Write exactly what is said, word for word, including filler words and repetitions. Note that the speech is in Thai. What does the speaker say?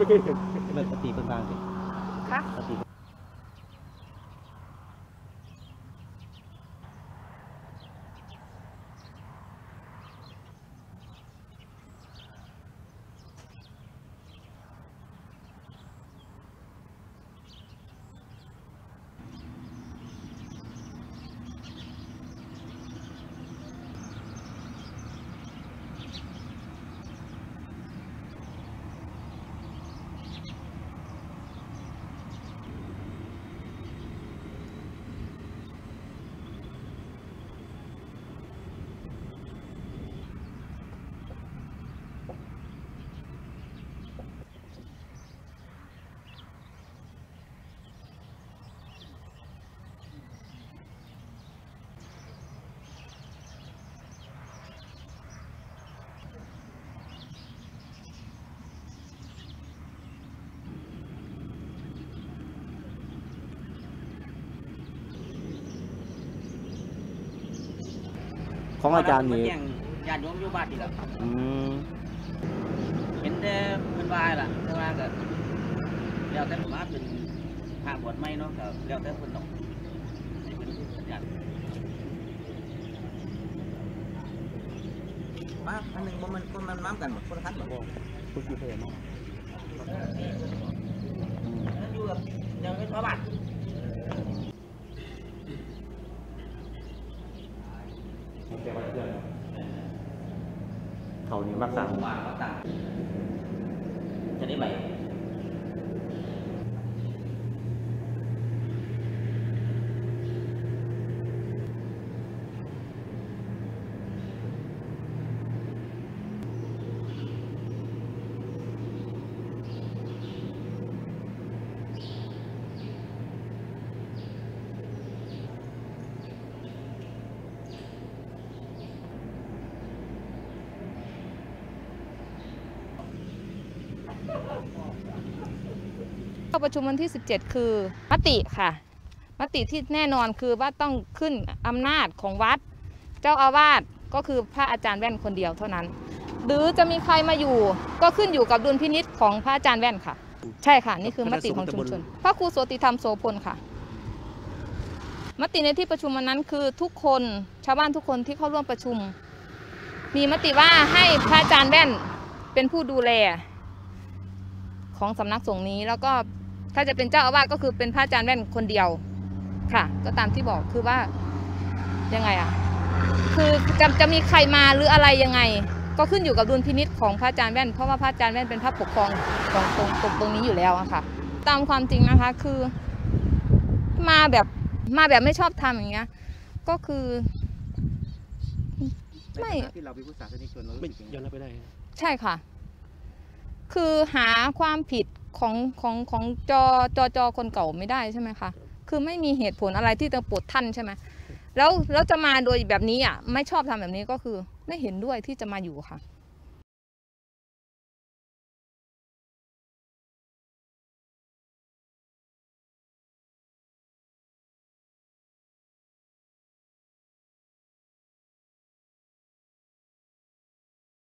ไม่เคยเห็นแบบปฏิเป็นบางสิค่ะปฏิของอาจารย์นี่ญาติโยมอยู่บ้านนี่แหละอืมเห็นแต่เพิ่นว่าล่ะแต่ว่าก็แล้วแต่มาเป็นพระบวชใหม่เนาะก็แล้วแต่เพิ่นเนาะให้เพิ่นสัญญามาอันนึงบ่มันมันม้ามกันหมดคนละคันบ่คุณกี่เท่าไหร่อยู่กับยังเป็นชาวบ้านเขานี่มักสั่งจะได้ไหมเข้าประชุมวันที่สิบเจ็ดคือมติค่ะมติที่แน่นอนคือว่าต้องขึ้นอำนาจของวัดเจ้าอาวาสก็คือพระอาจารย์แว่นคนเดียวเท่านั้นหรือจะมีใครมาอยู่ก็ขึ้นอยู่กับดุลพินิจของพระอาจารย์แว่นค่ะใช่ค่ะนี่คือมติของชุมชนพระครูโสติธรรมโสพลค่ะมติในที่ประชุมวันนั้นคือทุกคนชาวบ้านทุกคนที่เข้าร่วมประชุมมีมติว่าให้พระอาจารย์แว่นเป็นผู้ดูแลของสำนักสงฆ์นี้แล้วก็ถ้าจะเป็นเจ้าอาวาสก็คือเป็นพระอาจารย์แว่นคนเดียวค่ะก็ตามที่บอกคือว่ายังไงอ่ะคือจะจะมีใครมาหรืออะไรยังไงก็ขึ้นอยู่กับดุลพินิจของพระอาจารย์แว่นเพราะว่าพระอาจารย์แว่นเป็นพระปกครองของตรงตรงตรงนี้อยู่แล้วอะค่ะตามความจริงนะคะคือมาแบบมาแบบไม่ชอบทำอย่างเงี้ยก็คือไม่ที่เราเป็นผู้ศาสนิกชนเราไม่ยอมรับไปได้ใช่ค่ะคือหาความผิดของของของจอจอจอคนเก่าไม่ได้ใช่ไหมคะคือไม่มีเหตุผลอะไรที่จะปลดท่านใช่ไหมแล้วแล้วจะมาโดยแบบนี้อ่ะไม่ชอบทำแบบนี้ก็คือไม่เห็นด้วยที่จะมาอยู่ค่ะ